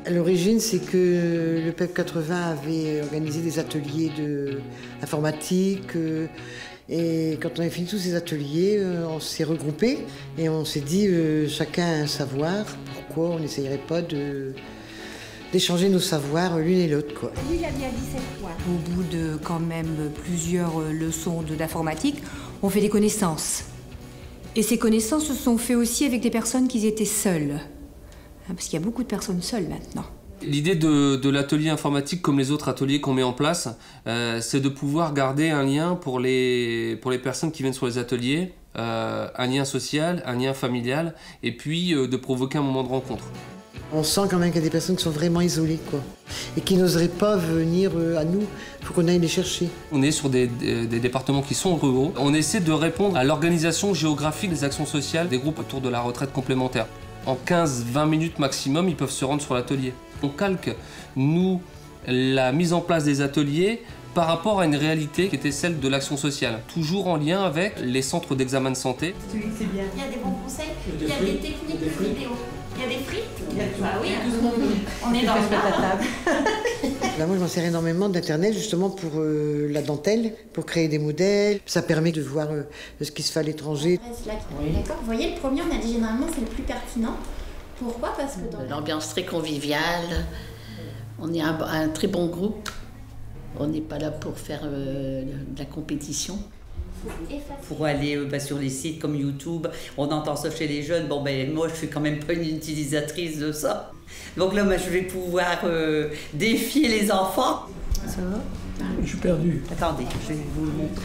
À l'origine, c'est que le PEP 80 avait organisé des ateliers d'informatique. Et quand on avait fini tous ces ateliers, on s'est regroupés et on s'est dit chacun a un savoir. Pourquoi on n'essayerait pas d'échanger nos savoirs l'une et l'autre, quoi. Lui, il a bien 17 points. Au bout de quand même plusieurs leçons d'informatique, on fait des connaissances. Et ces connaissances se sont faites aussi avec des personnes qui étaient seules. Parce qu'il y a beaucoup de personnes seules maintenant. L'idée de l'atelier informatique, comme les autres ateliers qu'on met en place, c'est de pouvoir garder un lien pour les personnes qui viennent sur les ateliers, un lien social, un lien familial, et puis de provoquer un moment de rencontre. On sent quand même qu'il y a des personnes qui sont vraiment isolées, quoi, et qui n'oseraient pas venir à nous. Il faut qu'on aille les chercher. On est sur des départements qui sont ruraux. On essaie de répondre à l'organisation géographique des actions sociales des groupes autour de la retraite complémentaire. En 15-20 minutes maximum, ils peuvent se rendre sur l'atelier. On calque, nous, la mise en place des ateliers par rapport à une réalité qui était celle de l'action sociale. Toujours en lien avec les centres d'examen de santé. C'est bien. Il y a des bons conseils, il y a des techniques de vidéo. Il y a des frites. Bah oui, on est dans le table. Là, moi, je m'en sers énormément d'Internet, justement, pour la dentelle, pour créer des modèles. Ça permet de voir ce qui se fait à l'étranger. D'accord. Vous voyez, le premier, on a dit généralement, c'est le plus pertinent. Pourquoi? Parce que dans l'ambiance très conviviale, on est un très bon groupe. On n'est pas là pour faire de la compétition. Pour aller sur les sites comme YouTube, on entend ça chez les jeunes. Bon, moi, je suis quand même pas une utilisatrice de ça. Donc là, je vais pouvoir défier les enfants. Ça va? Je suis perdu. Attendez, je vais vous le montrer.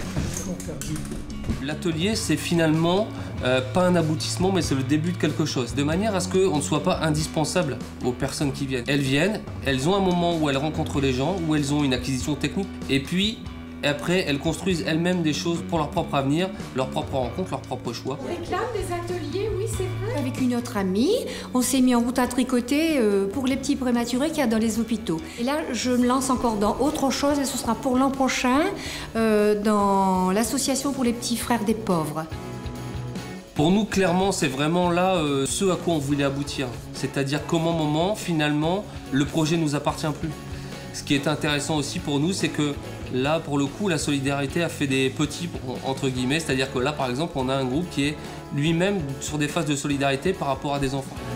L'atelier, c'est finalement pas un aboutissement, mais c'est le début de quelque chose. De manière à ce qu'on ne soit pas indispensable aux personnes qui viennent. Elles viennent, elles ont un moment où elles rencontrent les gens, où elles ont une acquisition technique, et puis après, elles construisent elles-mêmes des choses pour leur propre avenir, leur propre rencontre, leur propre choix. On réclame des ateliers, oui, c'est vrai. Avec une autre amie, on s'est mis en route à tricoter pour les petits prématurés qu'il y a dans les hôpitaux. Et là, je me lance encore dans autre chose et ce sera pour l'an prochain dans l'association pour les petits frères des pauvres. Pour nous, clairement, c'est vraiment là ce à quoi on voulait aboutir. C'est-à-dire qu'au moment, finalement, le projet ne nous appartient plus. Ce qui est intéressant aussi pour nous, c'est que là, pour le coup, la solidarité a fait des petits, entre guillemets. C'est-à-dire que là, par exemple, on a un groupe qui est lui-même sur des phases de solidarité par rapport à des enfants.